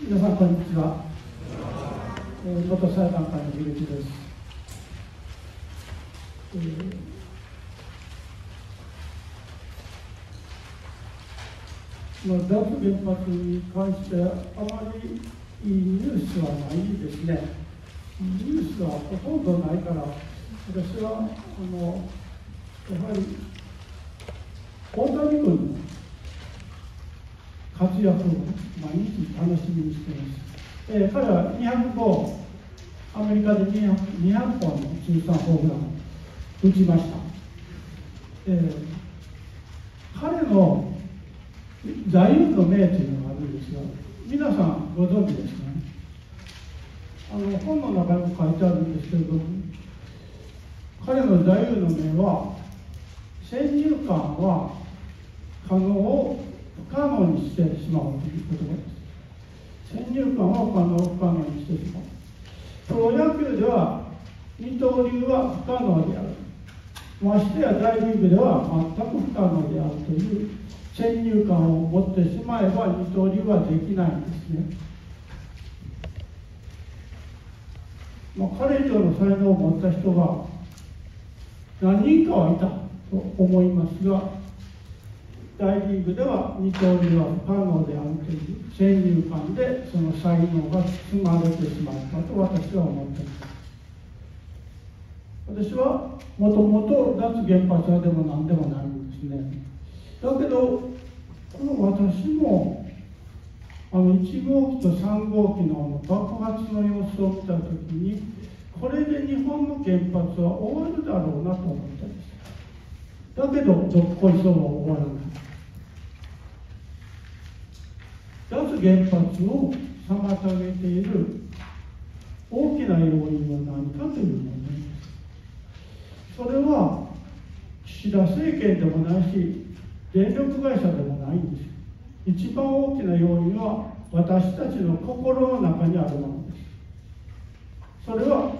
皆さんこんにちは。元裁判官の樋口です。脱原発に関してあまりいいニュースはないですね。ニュースはほとんどないから、私はやはり大谷君の活躍を毎日楽しみにしています。彼は205、アメリカで200本の通算ホームランを打ちました。彼の座右の銘というのがあるんですが、皆さんご存知ですかね。本の中にも書いてあるんですけれども、彼の座右の銘は、先入観は可能を不可能にしてしまうという言葉です。先入観は可能を不可能にしてしまう。プロ野球では二刀流は不可能である。ましてや大リーグでは全く不可能であるという先入観を持ってしまえば二刀流はできないんですね。彼以上の才能を持った人が何人かはいたと思いますが、大リーグでは二刀流は不可能であるという先入観でその才能が包まれてしまったと私は思っています。私はもともと脱原発派でも何でもないんですね。だけどこの私も1号機と3号機の爆発の様子を見たときに、これで日本の原発は終わるだろうなと思ったんです。だけどどっこいそうは終わらない。脱原発を妨げている大きな要因は何かという問題です。それは岸田政権でもないし、電力会社でもないんです。一番大きな要因は私たちの心の中にあるものです。それは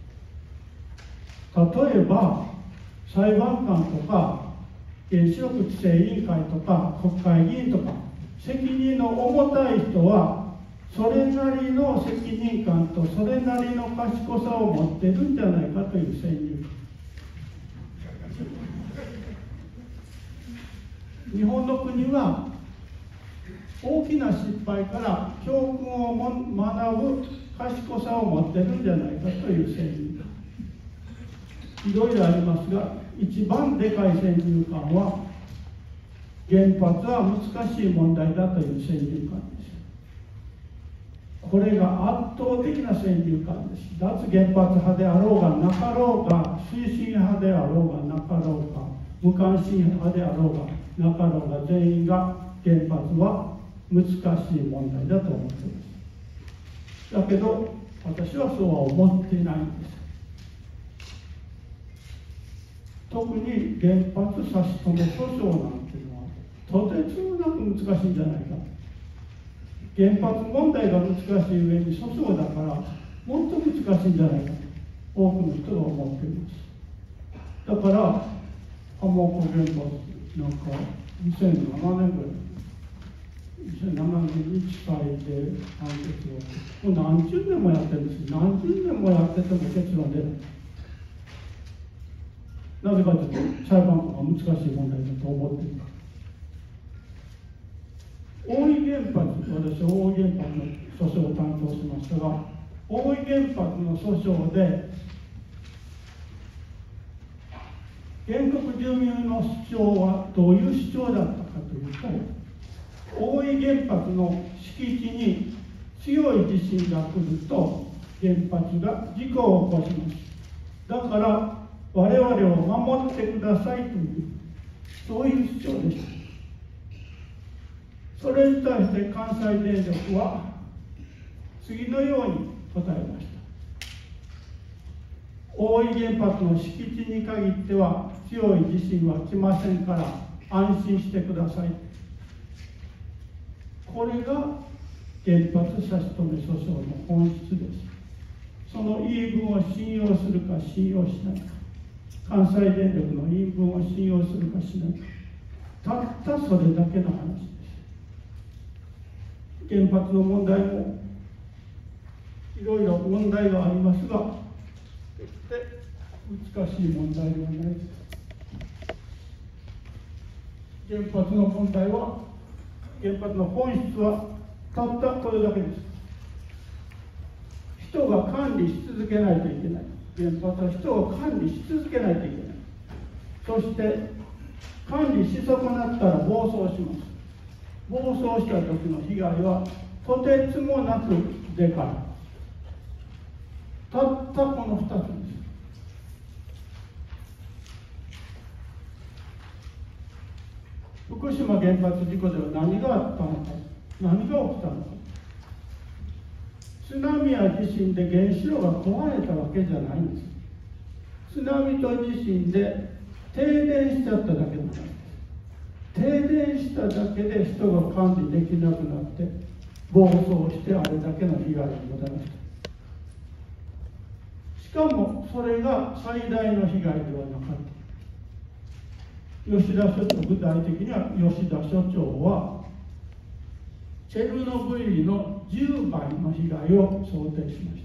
例えば裁判官とか原子力規制委員会とか国会議員とか責任の重たい人はそれなりの責任感とそれなりの賢さを持っているんじゃないかという先入観。日本の国は大きな失敗から教訓を学ぶ賢さを持っているんじゃないかという先入観。いろいろありますが、一番でかい先入観は原発は難しい問題だという先入観です。これが圧倒的な先入観です。脱原発派であろうがなかろうが、推進派であろうがなかろうが、無関心派であろうがなかろうが、全員が原発は難しい問題だと思っています。だけど私はそうは思っていないんです。特に原発差し止め訴訟なんていうのはとてつもなく難しいんじゃないか。原発問題が難しい上に訴訟だからもっと難しいんじゃないかと多くの人が思っています。だから浜岡原発なんか2007年ぐらい2007年に地裁で判決をもう何十年もやってるんです。何十年もやってても結論出ない。なぜかというと裁判官が難しい問題だと思っているから。大井原発、私は大井原発の訴訟を担当しましたが、大井原発の訴訟で原告住民の主張はどういう主張だったかというと、大井原発の敷地に強い地震が来ると原発が事故を起こします。だから我々を守ってくださいというそういう主張でした。それに対して関西電力は次のように答えました。大井原発の敷地に限っては強い地震は来ませんから安心してください。これが原発差し止め訴訟の本質です。その言い分を信用するか信用しないか、関西電力の言い分を信用するかしないか、たったそれだけの話です。原発の問題もいろいろ問題がありますが、決して難しい問題ではないです。原発の問題は、原発の本質はたったこれだけです。人が管理し続けないといけない。原発は人が管理し続けないといけない。そして管理し損なったら暴走します。暴走した時の被害はとてつもなくでかい。たったこの2つです。福島原発事故では何があったのか、何が起きたのか。津波や地震で原子炉が壊れたわけじゃないんです。津波と地震で停電しちゃっただけなんです。停電しただけで人が管理できなくなって暴走してあれだけの被害がございました。しかもそれが最大の被害ではなかった。吉田所長、具体的には吉田所長はチェルノブイリの10倍の被害を想定しました。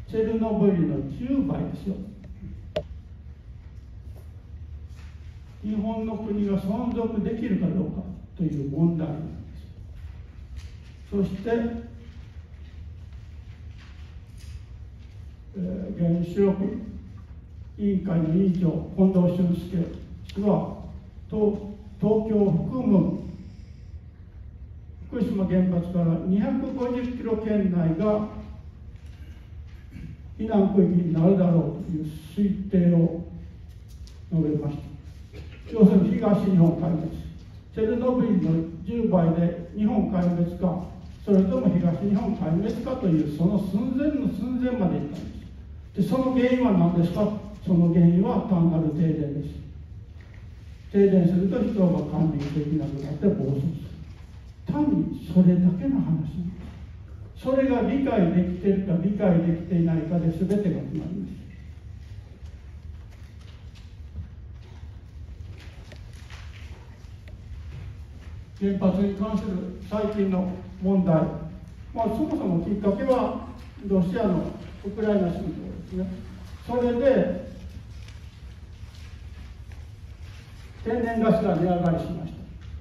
チェルノブイリの10倍ですよ。日本の国が存続できるかどうかという問題なんです。そして、原子力委員会の委員長近藤俊介氏は東京を含む福島原発から250キロ圏内が避難区域になるだろうという推定を述べました。要するに東日本壊滅、チェルノブイリの10倍で日本壊滅か、それとも東日本壊滅かというその寸前の寸前までいったんです。でその原因は何ですか。その原因は単なる停電です。停電すると人が管理できなくなって暴走する。単にそれだけの話なんです。それが理解できているか理解できていないかで全てが決まります。原発に関する最近の問題、そもそもきっかけはロシアのウクライナ侵攻ですね。それで天然ガスが値上がりしました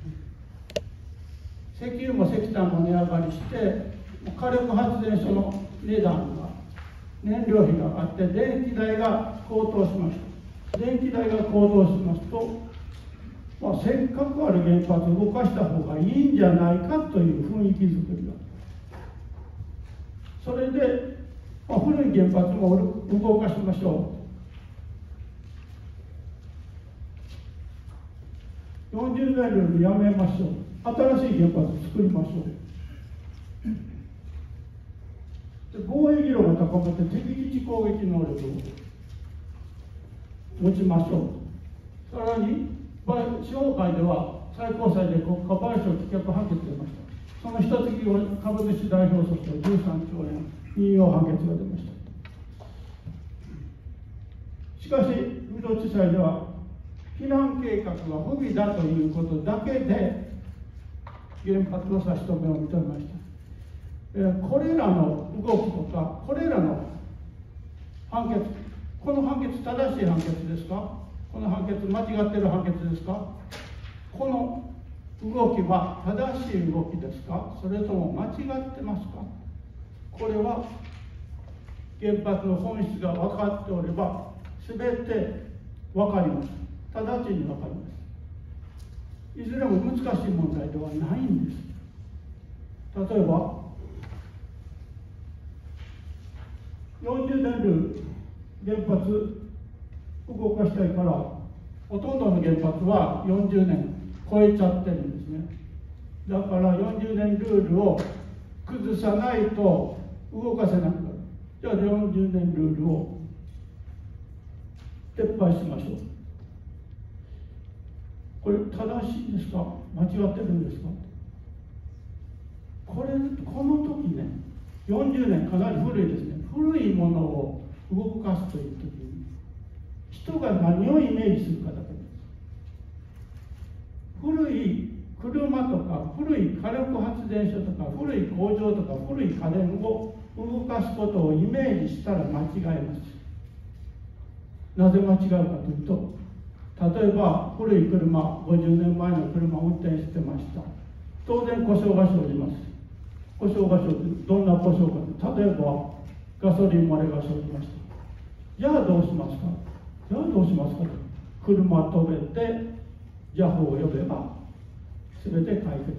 。石油も石炭も値上がりして、火力発電所の値段が、燃料費が上がって電気代が高騰しました。電気代が高騰しますと、せっかくある原発を動かした方がいいんじゃないかという雰囲気づくりが、それで、古い原発も動かしましょう、40年ルールやめましょう、新しい原発作りましょう、で防衛技能が高まって敵基地攻撃能力を持ちましょう。さらに司法会では最高裁で国家賠償棄却判決が出ました。その一月後、株主代表訴訟13兆円引用判決が出ました。しかし、水戸地裁では避難計画が不備だということだけで原発の差し止めを認めました。これらの動きとか、これらの判決、この判決正しい判決ですか、この判決間違っている判決ですか、この動きは正しい動きですか、それとも間違ってますか。これは原発の本質が分かっておれば全て分かります。直ちに分かります。いずれも難しい問題ではないんです。例えば40年ルール、原発動かしたいから、ほとんどの原発は40年超えちゃってるんですね。だから40年ルールを崩さないと動かせなくなる。じゃあ40年ルールを撤廃しましょう。これ正しいんですか、間違ってるんですか。この時ね、40年かなり古いですね。古いものを動かすという時に人が何をイメージするかだけです。古い車とか古い火力発電所とか古い工場とか古い家電を動かすことをイメージしたら間違えます。なぜ間違うかというと、例えば古い車、50年前の車を運転してました。当然故障が生じます。故障が生じる。どんな故障かと、例えばガソリン漏れが生じました。じゃあどうしますか。じゃあどうしますかと、車止めて JAF を呼べば全て解決です。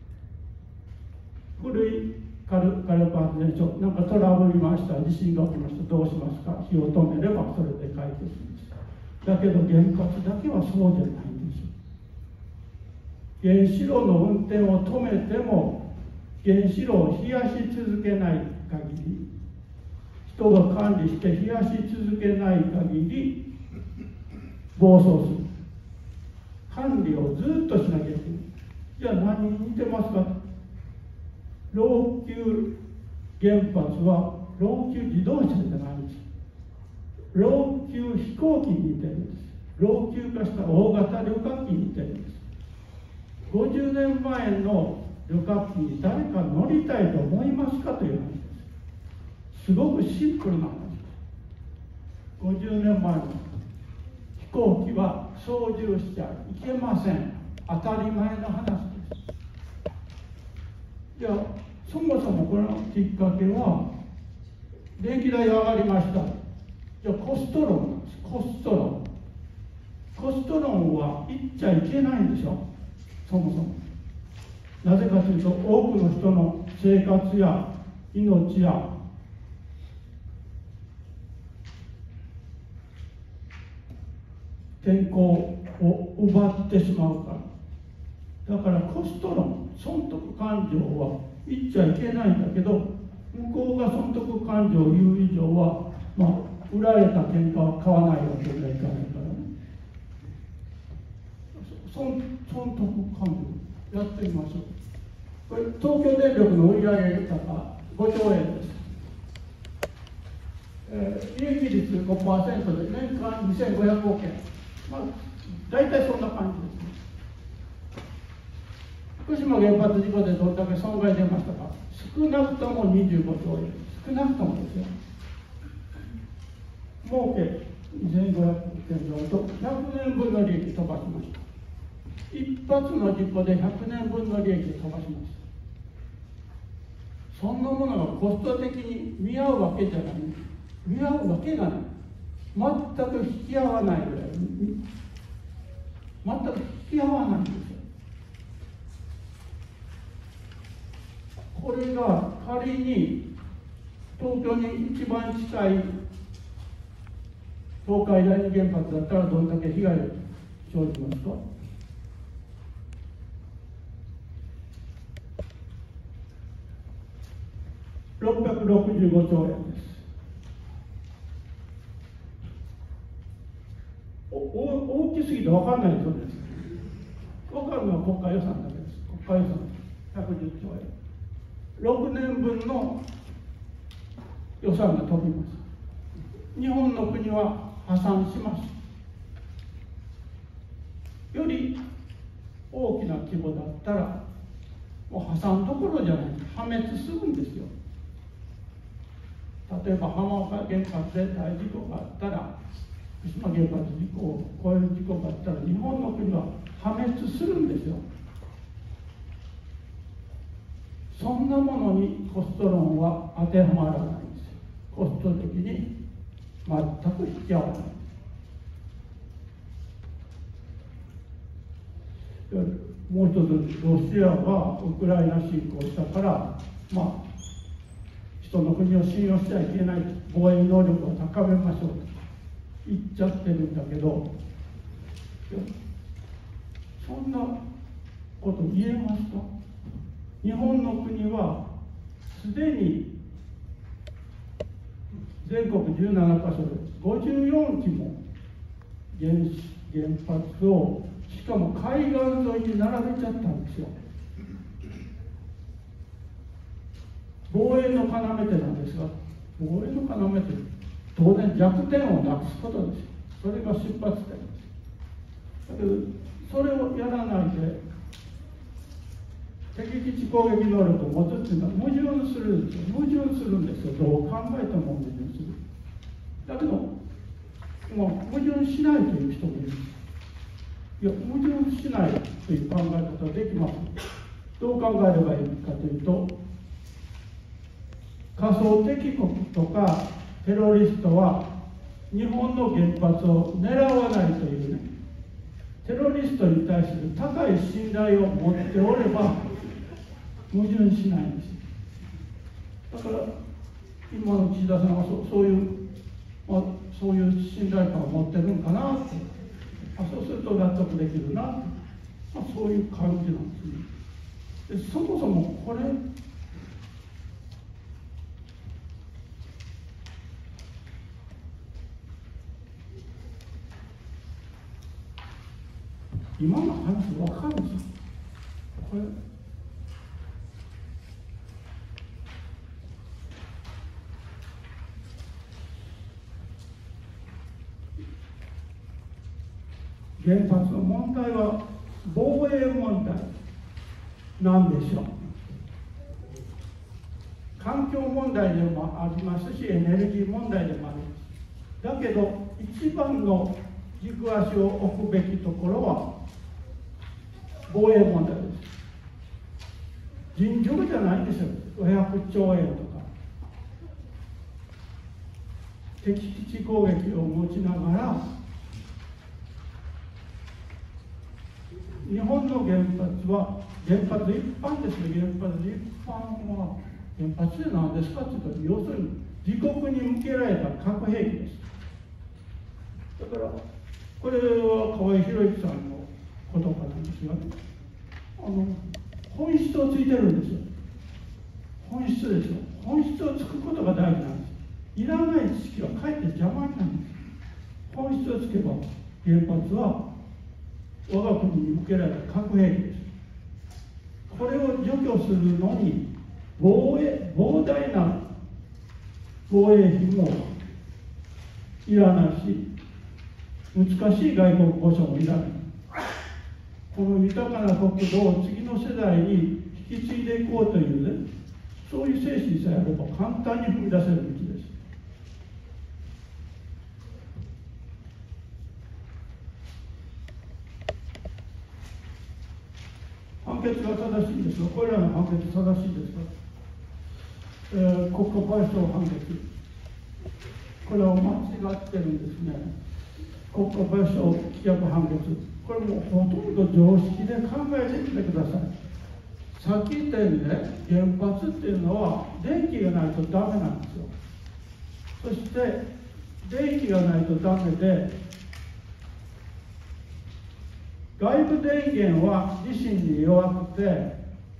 古い火力発電所、なんかトラブりました、地震が起きました、どうしますか。火を止めればそれで解決です。だけど原発だけはそうじゃないんですよ。原子炉の運転を止めても原子炉を冷やし続けない限り、人が管理して冷やし続けない限り暴走する。管理をずっとしなきゃいけない。じゃあ何に似てますか。老朽原発は老朽自動車じゃないんです。老朽飛行機に似てるんです。老朽化した大型旅客機に似てるんです。50年前の旅客機に誰か乗りたいと思いますかという話です。すごくシンプルな話です。50年前の飛行機は操縦しちゃいけません。当たり前の話です。じゃあそもそもこのきっかけは電気代が上がりました。じゃあコスト論なんです。コスト論は言っちゃいけないんでしょ、そもそも。なぜかというと、多くの人の生活や命や健康を奪ってしまうから。だからコスト論、損得感情は言っちゃいけないんだけど、向こうが損得感情を言う以上は、売られた喧嘩は買わないわけにはいかないからね。損得感情やってみましょう。これ東京電力の売上高5兆円です。利益率 5% で年間2500億円。大体そんな感じですね。福島原発事故でどれだけ損害出ましたか。少なくとも25兆円。少なくともですよ。儲け2500億円上と100年分の利益飛ばしました。一発の事故で100年分の利益を飛ばしました。そんなものがコスト的に見合うわけじゃない。見合うわけがない。全く引き合わないぐらい。全く引き合わないんですよ。これが仮に東京に一番近い東海第二原発だったらどんだけ被害が生じますか。665兆円です。大きすぎて分かんないですよね。分かるのは国家予算だけです。国家予算110兆円。6年分の予算が飛びます。日本の国は破産します。より大きな規模だったらもう破産どころじゃない、破滅するんですよ。例えば浜岡原発で大事故があったら、福島原発事故を超える事故があったら日本の国は破滅するんですよ。そんなものにコスト論は当てはまらないんですよ。コスト的に全く引き合わない。もう一つ、ロシアがウクライナ侵攻したから、人の国を信用しちゃいけない、防衛能力を高めましょうと言っちゃってるんだけど、そんなこと言えますか。日本の国はすでに全国17カ所で54基も原発を、しかも海岸沿いに並べちゃったんですよ。防衛の要なんですが、防衛の要って当然弱点をなくすことですよ。それが出発点です。だけどそれをやらないで敵基地攻撃能力を持つっていうのは矛盾するんですよ。矛盾するんですよ。どう考えても矛盾する。だけど、もう矛盾しないという人もいる。いや、矛盾しないという考え方はできます。どう考えればいいかというと、仮想敵国とかテロリストは日本の原発を狙わないというね、テロリストに対する高い信頼を持っておれば矛盾しないんです。だから今の岸田さんはそういう信頼感を持ってるんかなって、そうすると納得できるなって、そういう感じなんですね。でそもそもこれ今の話分かるんですよ。これ原発の問題は防衛問題なんでしょう。環境問題でもありますし、エネルギー問題でもあります。だけど一番の軸足を置くべきところは防衛問題です。尋常じゃないんですよ。500兆円とか敵基地攻撃を持ちながら日本の原発は原発一般ですね。原発一般は原発って何ですかというと、要するに自国に向けられた核兵器です。だからこれは河合弘之さんの言葉なんですがね、本質をついてるんですよ。本質ですよ。本質をつくことが大事なんです。いらない知識はかえって邪魔になるんです。本質をつけば原発は我が国に向けられた核兵器です。これを除去するのに膨大な防衛費もいらないし、難しい外交交渉もいらない。この豊かな国土を次の世代に引き継いでいこうというね、そういう精神さえあれば簡単に踏み出せる道です。判決が正しいんですが、これらの判決正しいですか。国家賠償判決、これは間違ってるんですね。国家賠償棄却判決、これもほとんど常識で考えてみてください。さっき言ったようにね、原発っていうのは電気がないとダメなんですよ。そして電気がないとダメで、外部電源は地震に弱くて、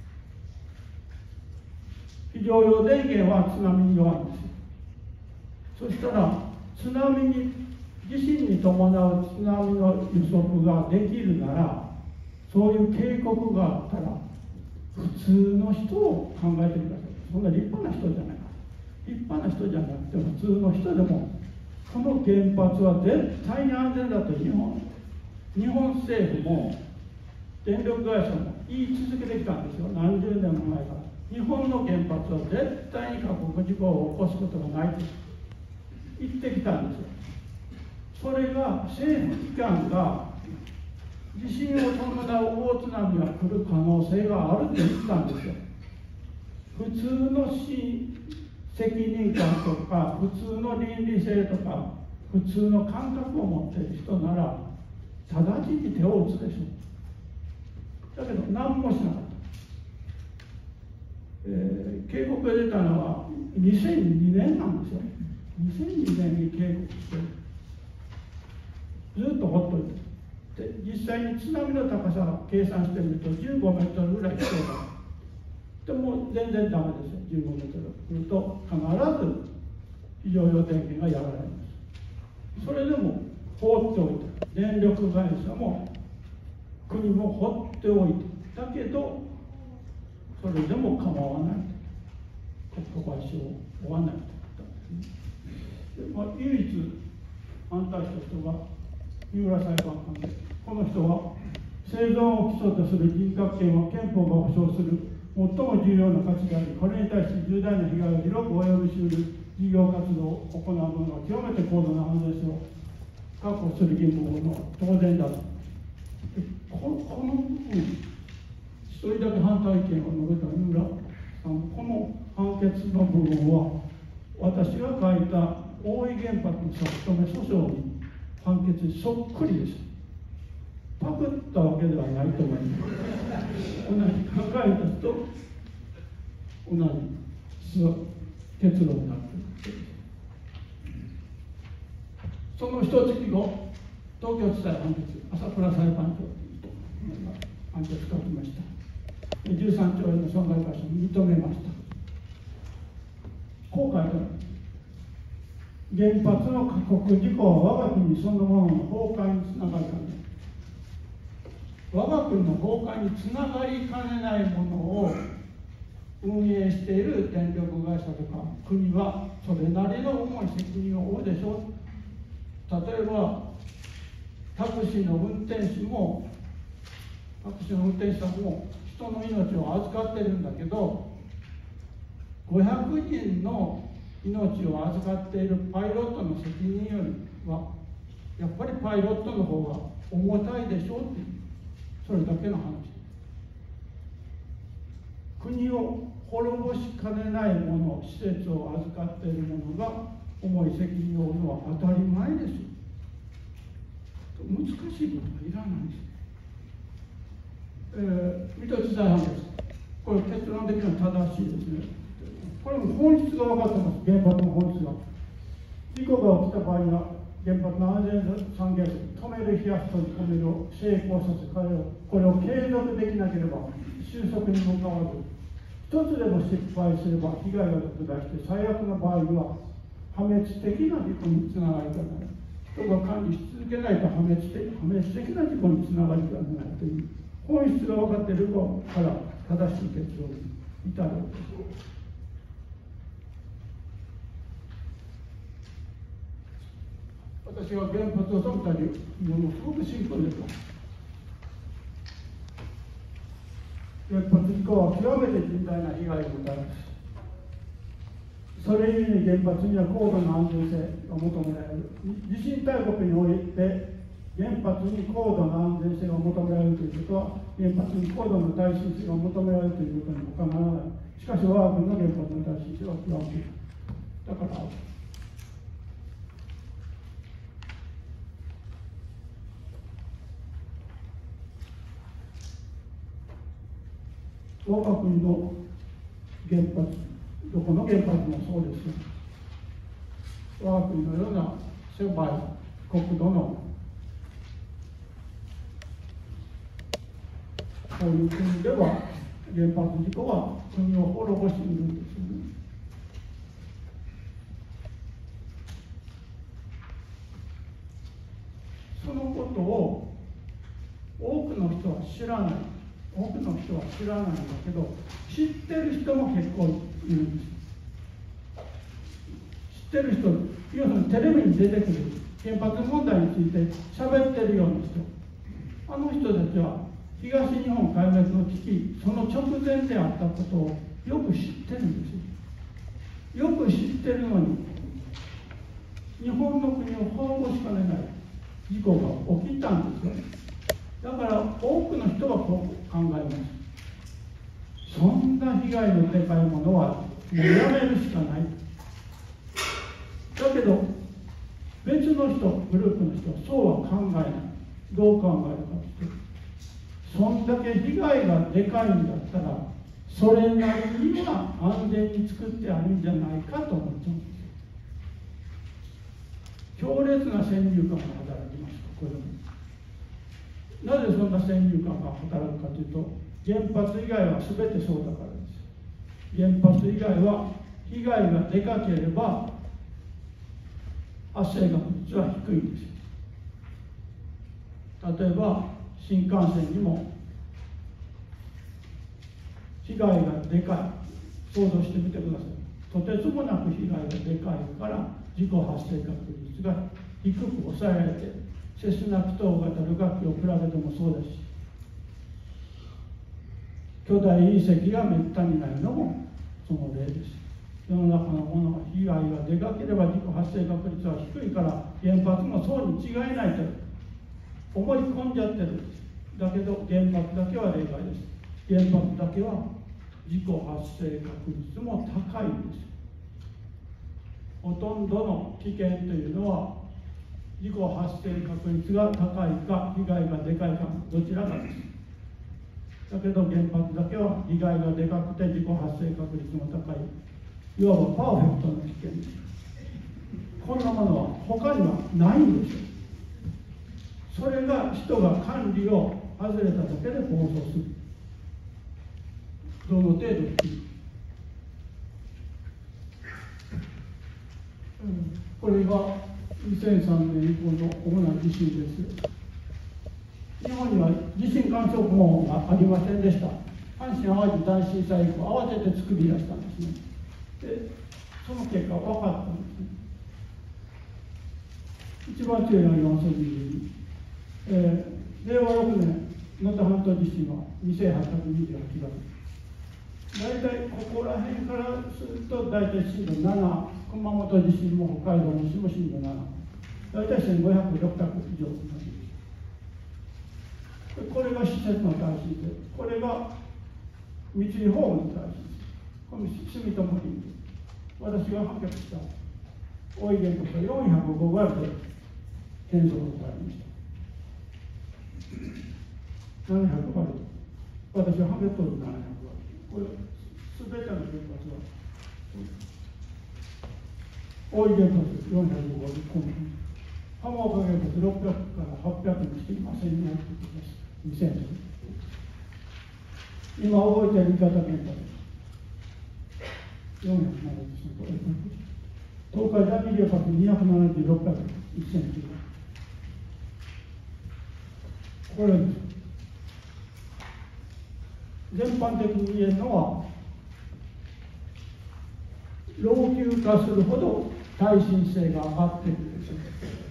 非常用電源は津波に弱いんですよ。そしたら地震に伴う津波の予測ができるなら、そういう警告があったら普通の人を考えてください。そんな立派な人じゃない。立派な人じゃなくても普通の人でも、この原発は絶対に安全だと日本政府も電力会社も言い続けてきたんですよ。何十年も前から。日本の原発は絶対に核事故を起こすことがないと言ってきたんですよ。それが政府機関が地震を伴う大津波が来る可能性があると言ったんですよ。普通の責任感とか普通の倫理性とか普通の感覚を持っている人なら直ちに手を打つでしょう。だけど何もしなかった。警告が出たのは2002年なんですよ。2002年に警告してずっとほっといて、で実際に津波の高さを計算してみると15メートルぐらい必要だ。でも全然ダメですよ。15メートル来ると必ず非常用電源がやられます。それでも放っておいた。電力会社も国も放っておいた。だけどそれでも構わない。国家賠償を負わないと言ったんですね。唯一反対した人が三浦裁判官で、この人は生存を基礎とする人格権は憲法が保障する最も重要な価値であり、これに対して重大な被害を広く及びしうる事業活動を行う者は極めて高度な安全性を確保する義務を負うのは当然だと。この部分、一人だけ反対意見を述べた三浦さん、この判決の部分は、私が書いた大井原発の差し止め訴訟に判決にそっくりです。パクったわけではないと思います。同じ考え方と同じ結論になっている。その一月後、東京地裁判決、朝倉裁判長が判決書きました。13兆円の損害賠償を認めました。こう書いてある。原発の過酷事故は我が国そのものの崩壊につながりかねない。我が国の崩壊につながりかねないものを運営している電力会社とか国はそれなりの重い責任を負うでしょう。例えばタクシーの運転手さんも人の命を預かってるんだけど、500人の命を預かっているパイロットの責任よりはやっぱりパイロットの方が重たいでしょうっていう、それだけの話。国を滅ぼしかねないもの、施設を預かっているものが重い責任を負うのは当たり前です。難しいことはいらないんです。水戸地裁判決、これ結論的には正しいですね。これも本質が分かってます。原発の本質が。事故が起きた場合には原発の安全産業止める、冷やす、閉じ込めるを成功させ、これを継続できなければ収束に向かわず、一つでも失敗すれば被害が拡大して、最悪の場合には破滅的な事故につながりかねない。人が管理し続けないと破滅的な事故につながりかねないという本質が分かっているから正しい結論に至るわけです。私は原発を止めた理由、ものすごくシンプルですよ。原発事故は極めて甚大な被害をもたらす。それゆえに原発には高度な安全性が求められる。地震大国において原発に高度な安全性が求められるということは、原発に高度な耐震性が求められるということに他ならない。しかし我が国の原発の耐震性は極めている。だから我が国の原発、どこの原発もそうですよ。我が国のような狭い国土のこういう国では原発事故は国を滅ぼしているんですよね。そのことを多くの人は知らない。多くの人は知らないんだけど、知ってる人も結構いるんです。知ってる人、要するにテレビに出てくる原発問題について喋ってるような人、あの人たちは東日本壊滅の危機、その直前であったことをよく知ってるんですよ。よく知ってるのに、日本の国を滅ぼしかねない事故が起きたんですよ。だから多くの人はこう考えます。そんな被害のでかいものはもうやめるしかない。だけど別の人、グループの人はそうは考えない。どう考えるかというと、そんだけ被害がでかいんだったらそれなりには安全に作ってあるんじゃないかと思ってます。強烈な先入観が働きます。これもなぜそんな先入観が働くかというと、原発以外は全てそうだからです。原発以外は被害がでかければ発生確率は低いんですよ。例えば新幹線にも被害がでかい、想像してみてください。とてつもなく被害がでかいから事故発生確率が低く抑えられている。セスナ機等型旅客機を比べてもそうですし、 巨大隕石がめったにないのもその例です。世の中のものが被害がでかければ自己発生確率は低いから原発もそうに違いないと思い込んじゃってるんです。だけど原発だけは例外です。原発だけは自己発生確率も高いんです。ほとんどの危険というのは自己発生確率が高いか被害がでかいかどちらかです。だけど原発だけは被害がでかくて自己発生確率も高い、いわばパーフェクトな危険です。こんなものは他にはないんですよ。それが人が管理を外れただけで暴走する。どの程度これが2003年以降の主な地震です。日本には地震観測網がありませんでした。阪神・淡路大震災以降、慌てて作り出したんですね。で、その結果分かったんですね。一番強いのは4022。令和6年、能登半島地震は2828番。大体ここら辺からすると、大体震度7、熊本地震も北海道の地震も震度7、大体1500、600以上になります。これが施設の大震で、これが三井ホームの大震です。この住友リンク、私が発覚した大井原発は405ワルト変則がありました。700ワルト、私は発覚当時700ワルト。これ、すべての原発は、大井原発405ワルト、浜岡原発600から800にしていませんねということです。2000年。今覚えている新潟原発470東海第二原発270、600、1000これです。全般的に言えるのは、老朽化するほど耐震性が上がっているんです。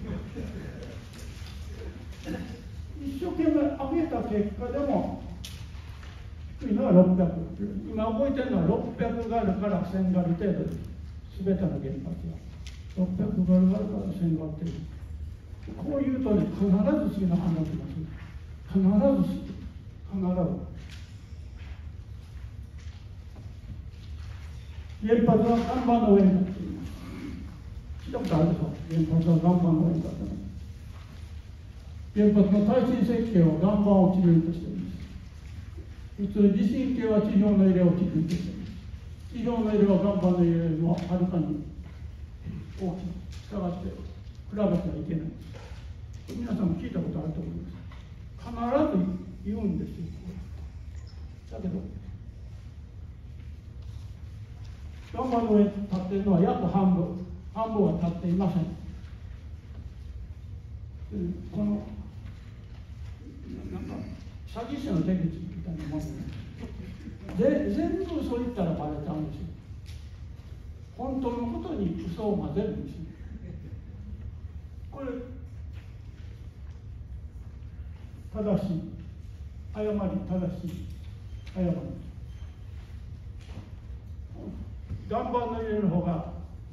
一生懸命上げた結果でも低いのは600、今覚えてるのは600ガルから1000ガル程度です。すべての原発は600ガルがあるから1000ガル程度。こういうとね、必ず次の話がする。必ず原発は岩盤の上に立っています。聞いたことあるでしょ。原発は岩盤の上に立っています。原発の耐震設計を岩盤を基準としています。普通、地震計は地表の揺れを基準としています。地表の揺れは岩盤の揺れよりもはるかに大きい。したがって、比べてはいけないんです。皆さんも聞いたことあると思います。必ず言うんですよ。だけど、岩盤の上に立っているのは約半分は立っていません。このなんか詐欺師の手口みたいなもので、全部そう言ったらバレちゃうんですよ。本当のことに嘘を混ぜるんですよ。これ正しい、誤り、正しい、誤り。岩盤の揺れの方が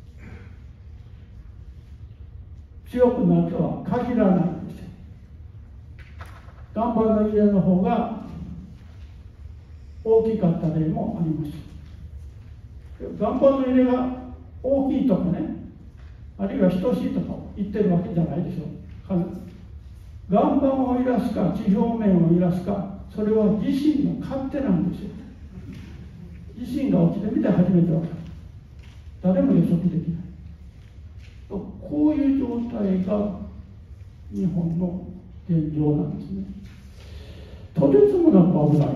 強くなるとは限らないんですよ。岩盤の揺れの方が大きかった例もあります。岩盤の揺れが大きいとかね、あるいは等しいとか言ってるわけじゃないでしょう。岩盤を揺らすか地表面を揺らすか、それは地震の勝手なんですよ。地震が起きてみて初めて分かる。誰も予測できない。こういう状態が日本の現状なんですね。とてつもなく危ない。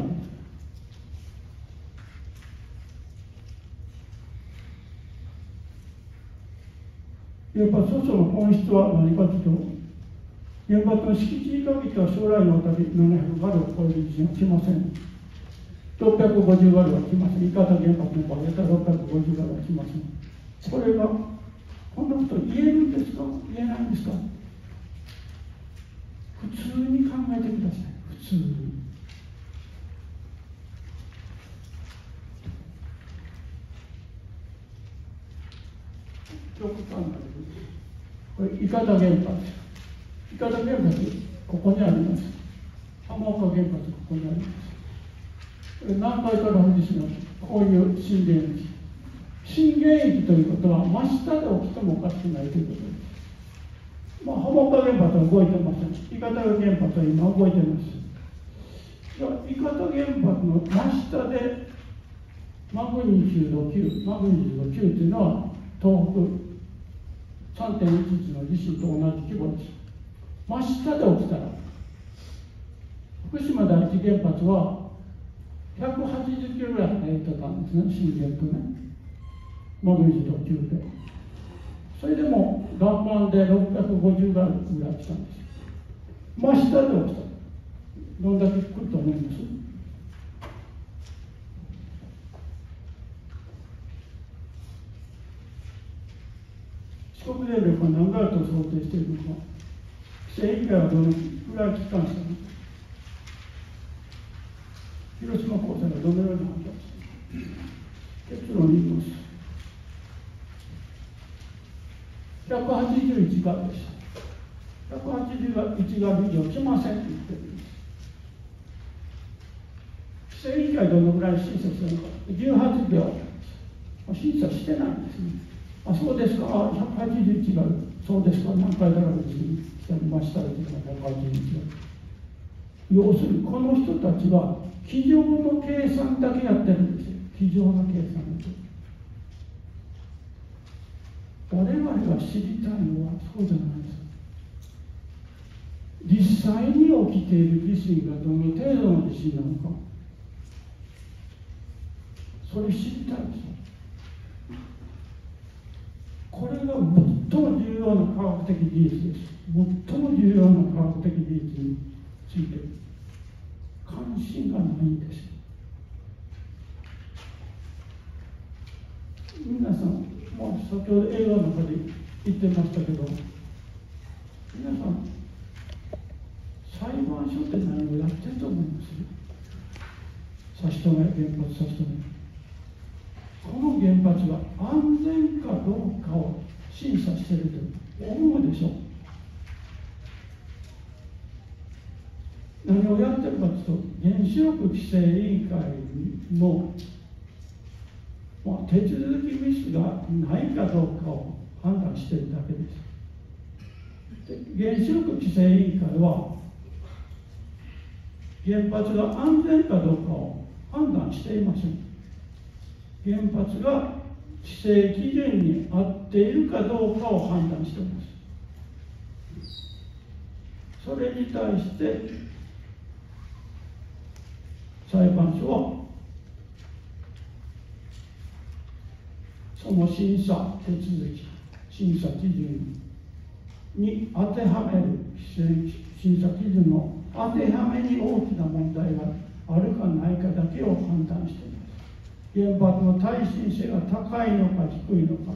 原発訴訟の本質は何かというと、原発の敷地に限っては将来にわたり700ガルを超える地震は来ません。650ガルは来ません。伊方原発の場合だったら650ガルは来ません。これがこんなこと言えるんですか、言えないんですか。普通に考えてください。普通に。 極端な理由。これ伊方原発、伊方原発ここにあります。浜岡原発ここにあります。これ南海から富士市のこういう震源域、震源域ということは真下で起きてもおかしくないということです。浜岡原発は動いてません。伊方原発は今動いてます。伊方原発の真下でマグニチュード9、マグニチュード9というのは東北 3.11 の地震と同じ規模です。真下で起きたら、福島第一原発は180キロぐらい離れてたんですね、震源とね、マグニチュード9で。それでも岩盤で650ぐらい来たんです。真下で起きた。どんだけ来ると思います？四国電力は何回と想定しているのか、規制委員会はどのくらい期間したのか、広島高裁がどのように判断したのか、結論に言います。181がです。181が以上来ませんと言っているんです。規制委員会どのぐらい審査するのか、18秒、審査してないんですね。そうですか、181が、そうですか、何回だろうに来ましたというのが181が。要するに、この人たちは、机上の計算だけやってるんですよ。机上の計算だけ。我々が知りたいのはそうじゃないです。実際に起きている地震がどの程度の地震なのか、それ知りたいです。これが最も重要な科学的事実です。最も重要な科学的事実について関心がないんです。皆さん、先ほど映画の中で言ってましたけど、皆さん、裁判所って何をやってると思います？差し止め、原発差し止め。この原発が安全かどうかを審査していると思うでしょう。何をやってるかというと、原子力規制委員会の手続きミスがないかどうかを判断しているだけです。で、原子力規制委員会は原発が安全かどうかを判断していません。原発が規制基準に合っているかどうかを判断しています。それに対して裁判所はその審査手続き、審査基準に当てはめる審査基準の当てはめに大きな問題があるかないかだけを判断しています。原発の耐震性が高いのか低いのか、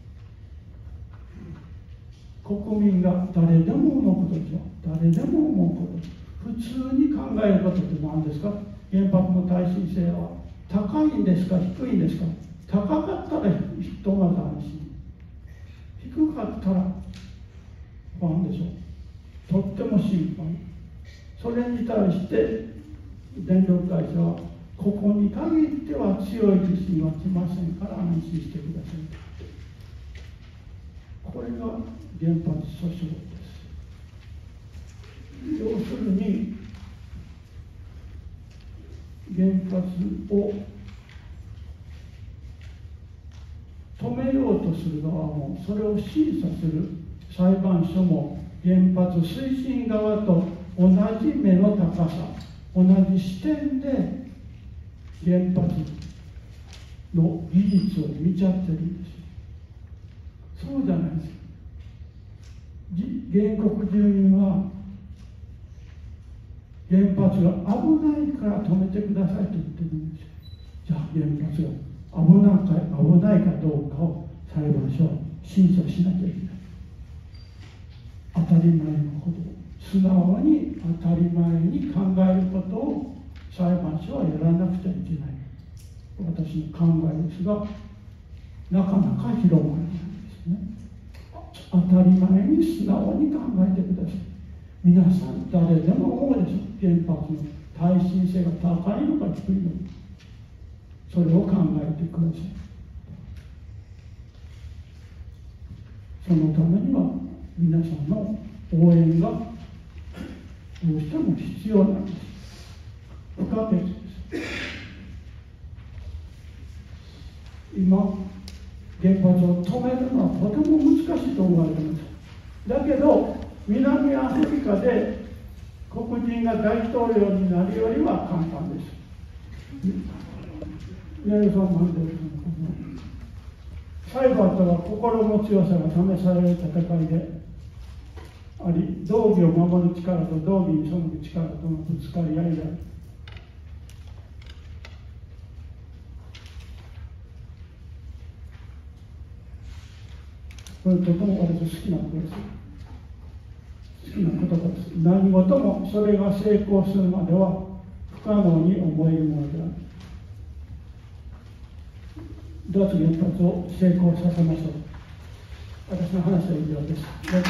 国民が誰でも思うことでしょ。誰でも思うこと。普通に考えることって何ですか？原発の耐震性は高いんですか低いんですか？高かったらひとまず安心、低かったら不安でしょ。とっても心配。それに対して電力会社はここに限っては強い地震は来ませんから安心してください。これが原発訴訟です。要するに原発を止めようとする側も、それを審査する裁判所も、原発推進側と同じ目の高さ、同じ視点で原発の技術を見ちゃってるんです。そうじゃないです。原告住民は原発が危ないから止めてくださいと言ってるんですよ。じゃあ原発が危ないかどうかを裁判所は審査しなきゃいけない。当たり前のことを素直に当たり前に考えることを裁判所はやらなくちゃいけない。私の考えですが、なかなか広まらないんですね。 当たり前に素直に考えてください。皆さん誰でも思うでしょう。原発の耐震性が高いのか低いのか、それを考えてください。そのためには皆さんの応援がどうしても必要なんです。不可欠です。今原発を止めるのはとても難しいと思われています。だけど南アフリカで黒人が大統領になるよりは簡単です。ネルソン・マンデーラさんの裁判とは心の強さが試される戦いであり、道義を守る力と道義に背く力とのぶつかり合いである。これとても私好きなことです。好きな言葉です。何事もそれが成功するまでは不可能に思えるものである。脱原発を成功させましょう。私の話は以上です。ご清聴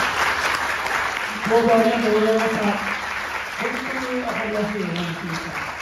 ありがとうございます。どうもありがとうございました。本当に分かりやすいお話でした。